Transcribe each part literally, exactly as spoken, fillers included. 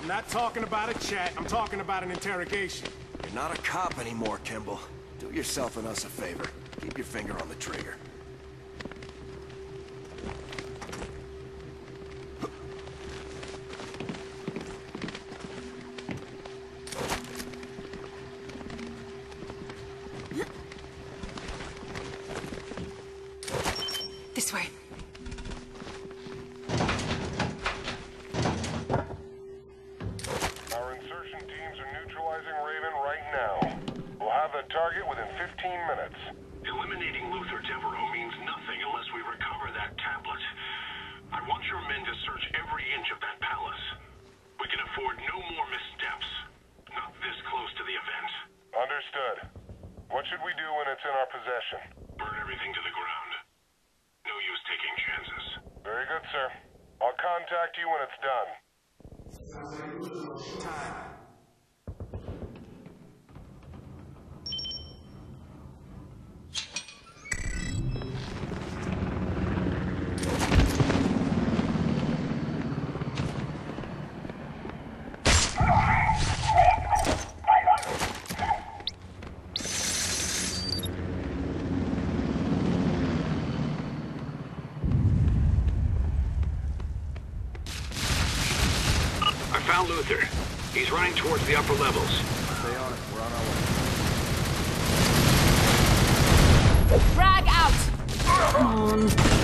I'm not talking about a chat, I'm talking about an interrogation. You're not a cop anymore, Kimball. Do yourself and us a favor. Keep your finger on the trigger. This way. Our insertion teams are neutralizing Raven right now. We'll have the target within fifteen minutes. Eliminating Luther Devereaux means nothing unless we recover that tablet. I want your men to search every inch of that palace. We can afford no more missteps. Not this close to the event. Understood. What should we do when it's in our possession? Burn everything to the ground. No use taking chances. Very good, sir. I'll contact you when it's done. Time. Found Luther. He's running towards the upper levels. Stay on it. We're on our way. Frag out! Come on.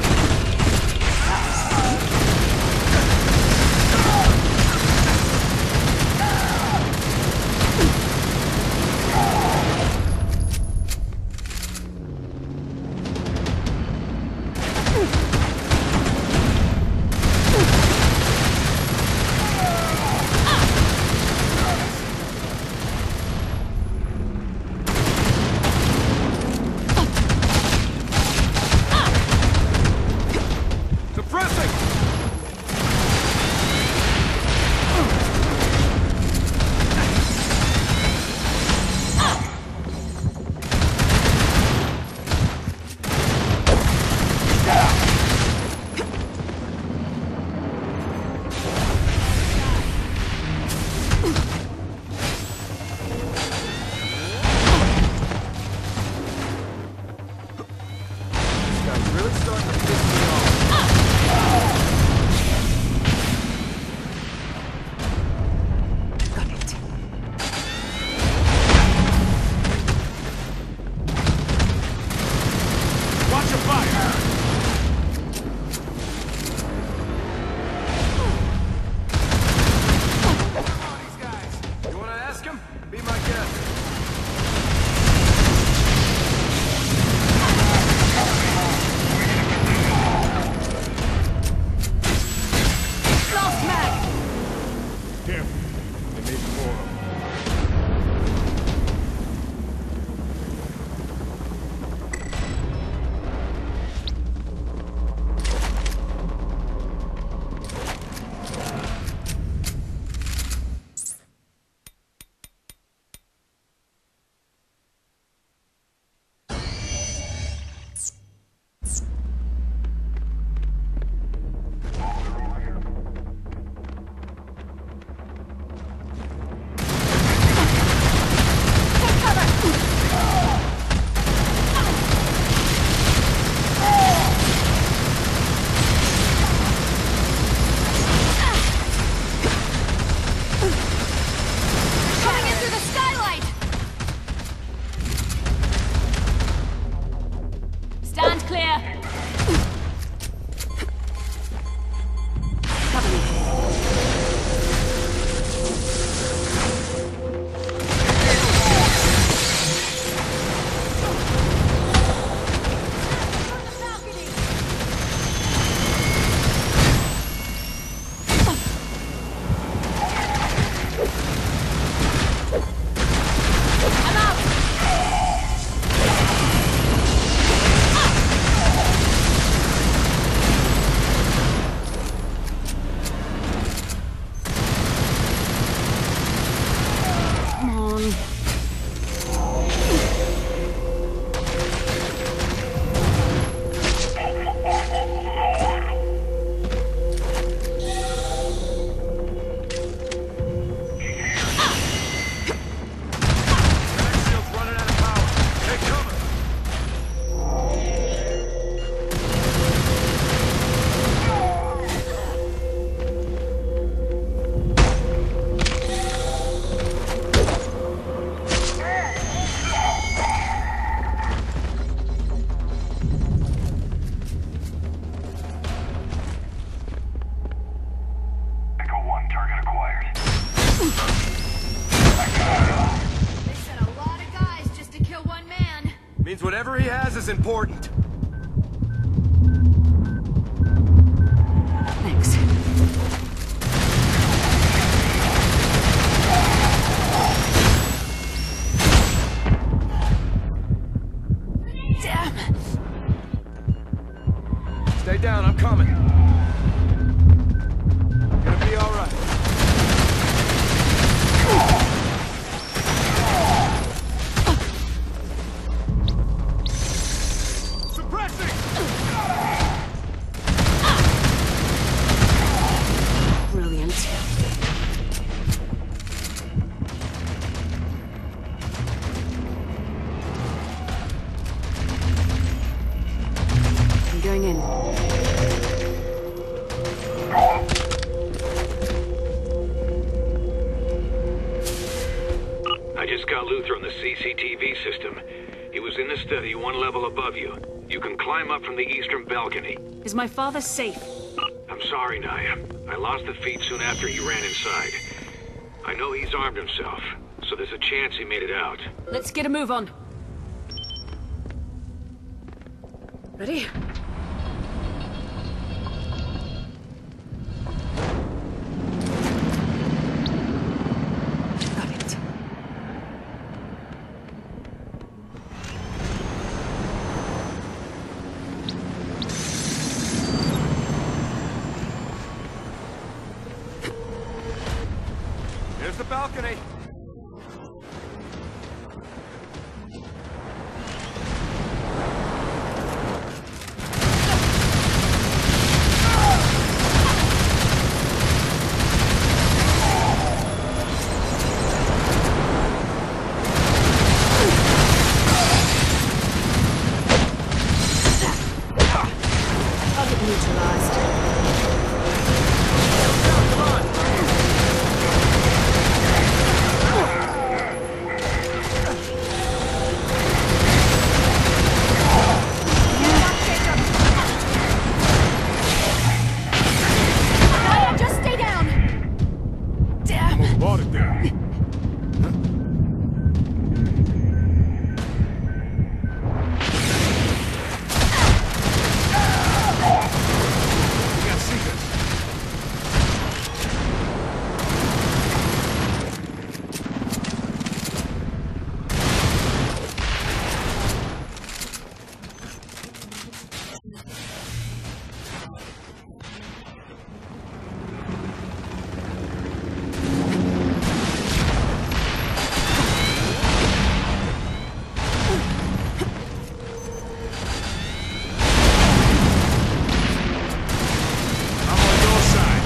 whatever he has is important. Thanks. Damn. Stay down, I'm coming. Gonna be all right. Suppressing! Brilliant. I'm going in. I just got Luther on the C C T V system. He was in the study one level above you. You can climb up from the eastern balcony. Is my father safe? I'm sorry, Naya. I lost the feed soon after he ran inside. I know he's armed himself, so there's a chance he made it out. Let's get a move on. Ready? Got it. There's the balcony. Target neutralized. Come on. Naya, just stay down! Damn! Bought it there. We gotta see this. I'm on your side.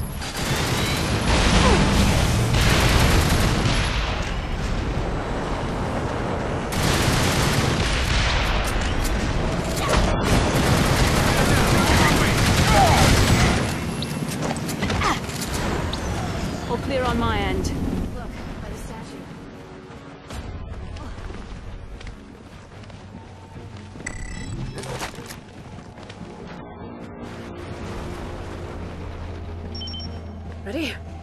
All clear on my end. Look, by the statue. Ready?